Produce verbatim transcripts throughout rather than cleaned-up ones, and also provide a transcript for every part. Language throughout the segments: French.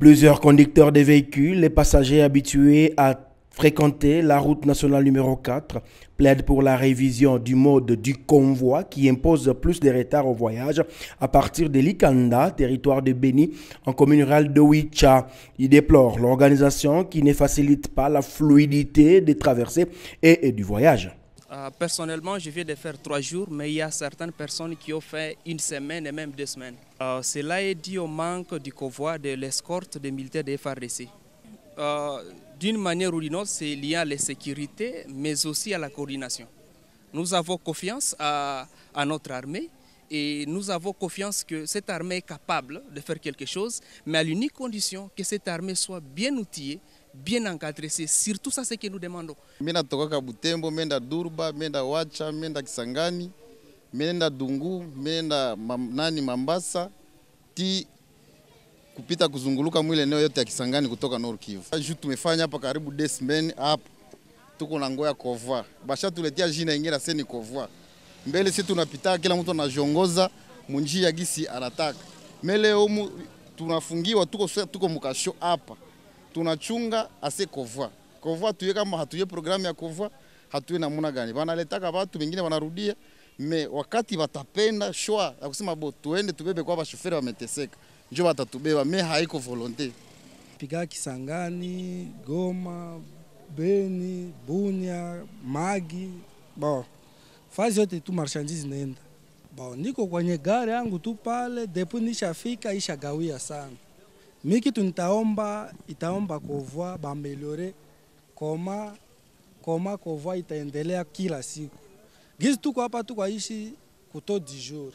Plusieurs conducteurs de véhicules et passagers habitués à fréquenter la route nationale numéro quatre plaident pour la révision du mode du convoi qui impose plus de retard au voyage à partir de Likanda, territoire de Béni, en commune rurale de Ouicha. Ils déplorent l'organisation qui ne facilite pas la fluidité des traversées et, et du voyage. Euh, personnellement, je viens de faire trois jours, mais il y a certaines personnes qui ont fait une semaine et même deux semaines. Euh, cela est dû au manque du convoi de l'escorte des militaires des F A R D C. Euh, D'une manière ou d'une autre, c'est lié à la sécurité, mais aussi à la coordination. Nous avons confiance à, à notre armée et nous avons confiance que cette armée est capable de faire quelque chose, mais à l'unique condition que cette armée soit bien outillée, bien encadré, c'est surtout ça ce que nous demandons. Menda toka Butembo, menda Durba, menda Wacha, menda Kisangani, menda Dungu, menda nani Mambasa, ti kupita kuzunguluka mwile eneo yote ya Kisangani kutoka Nord Kivu. Ju tumefanya hapa karibu deux semaines hapa. Tuko na ngoya convoi. Basha tuletea jina ingine seni convoi. Mbele sisi tunapita kila mtu anajongoza munjia gisi anataka. Mele humu tunafungiwa tuko tuko mukasho hapa. Tunachunga ase convoi. Convoi tuye kama hatuye programu ya convoi, hatuye namuna gani. Banaletaka watu wengine wanarudia, me wakati watapenda shwa ya kusema bo tuende tubebe kwa bashoferi wameteseka. Njoo watatubeba, me haiko volonté. Piga Kisangani, Goma, Beni, Bunia, Magi, bon. Fazi yote tu marchandise nenda. Bon, niko kwenye gari yangu tu pale, depuis nishafika ishagawia sana. Miki tunitaomba, itaomba convoi bameliore koma koma convoi itaendelea kila siku. Gizi tuko hapa tuko ishi kuto dix jours.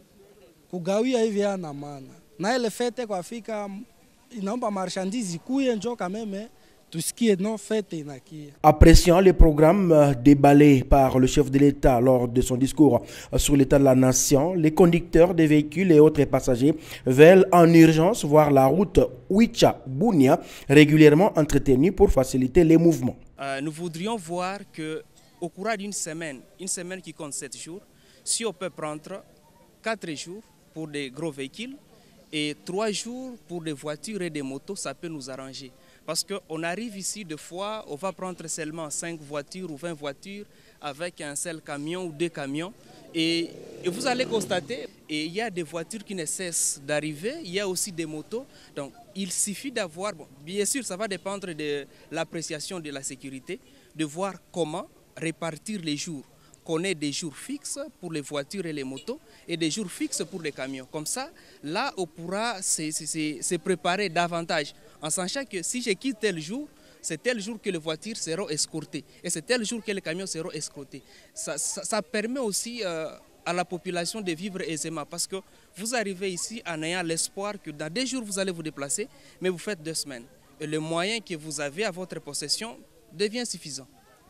Kugawia hivi yana maana. Na ile fete kwa fika inaomba marchandise kuye njo kameme tusikie non fete inakia. Appréciant les programmes déballés par le chef de l'État lors de son discours sur l'état de la nation, les conducteurs des véhicules et autres passagers veulent en urgence voir la route Ouicha-Bunia régulièrement entretenue pour faciliter les mouvements. Euh, nous voudrions voir que au cours d'une semaine, une semaine qui compte sept jours, si on peut prendre quatre jours pour des gros véhicules et trois jours pour des voitures et des motos, ça peut nous arranger. Parce qu'on arrive ici, deux fois, on va prendre seulement cinq voitures ou vingt voitures avec un seul camion ou deux camions. Et, et vous allez constater, il y a des voitures qui ne cessent d'arriver, il y a aussi des motos. Donc il suffit d'avoir, bon, bien sûr ça va dépendre de l'appréciation de la sécurité, de voir comment répartir les jours. Qu'on ait des jours fixes pour les voitures et les motos et des jours fixes pour les camions. Comme ça, là, on pourra se, se, se préparer davantage en sachant que si je quitte tel jour, c'est tel jour que les voitures seront escortées et c'est tel jour que les camions seront escortés. Ça, ça, ça permet aussi euh, à la population de vivre aisément parce que vous arrivez ici en ayant l'espoir que dans deux jours vous allez vous déplacer, mais vous faites deux semaines. Et le moyen que vous avez à votre possession devient suffisant.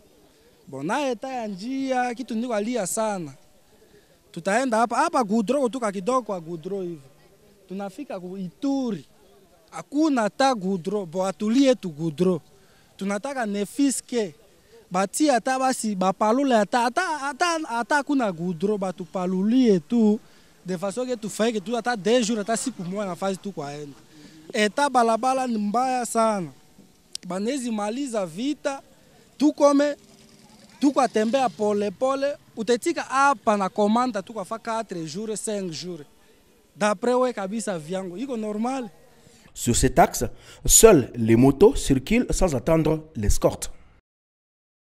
Bon, na eta ya njia kitu niko alia sana. Tutaenda hapa hapa Gudro kutoka kidogo kwa Gudro hivi. Tunafika ku Ituri. Hakuna hata Gudro, bo atulie tu Gudro. Tunataka nefiske. Bati hata basi bapalule hata hata hata hata kuna Gudro batupalulie tu de façon que tu fais que tu hata deux jours hata siku moja nafasi tu kwa enda. Eta balabala ni mbaya sana. Banezi maliza vita tukome tuko atembea pole pole, utetika hapa na komanda tuko fa quatre jours, cinq jours. D'après ouais kabisa vyango, iko normal. Sur cet axe, seules les motos circulent sans attendre l'escorte.